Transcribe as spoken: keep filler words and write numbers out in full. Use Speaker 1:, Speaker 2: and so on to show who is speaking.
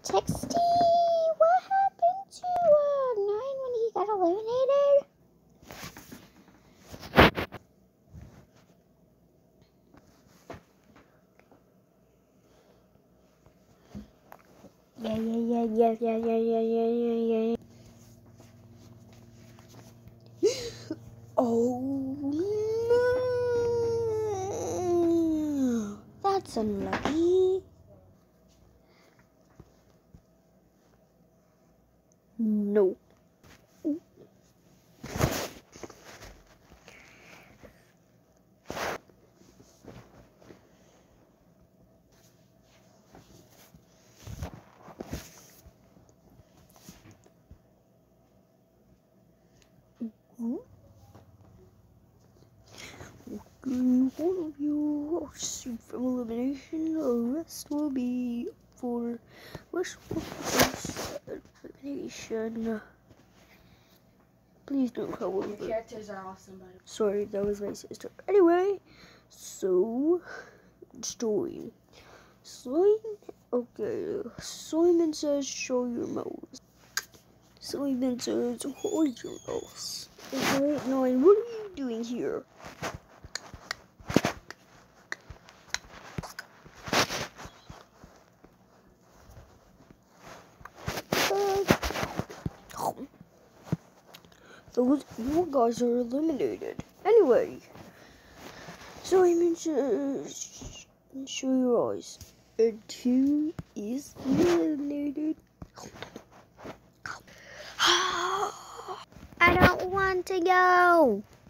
Speaker 1: Texty, what happened to uh, Nine when he got eliminated? Yeah, yeah, yeah, yeah, yeah, yeah, yeah, yeah, yeah. Oh no! That's unlucky. No. One of you are saved from elimination. The rest will be for rest will be elimination. Please don't come over.
Speaker 2: Your characters are awesome, buddy.
Speaker 1: Sorry, that was my sister. Anyway, so story. Simon, okay. Simon says, "Show your mouse." Simon says, "Hold your mouse." Okay, Nine, what are you doing here? Those you guys are eliminated. Anyway, Simon says, "Show your eyes." And two is eliminated. I don't want to go.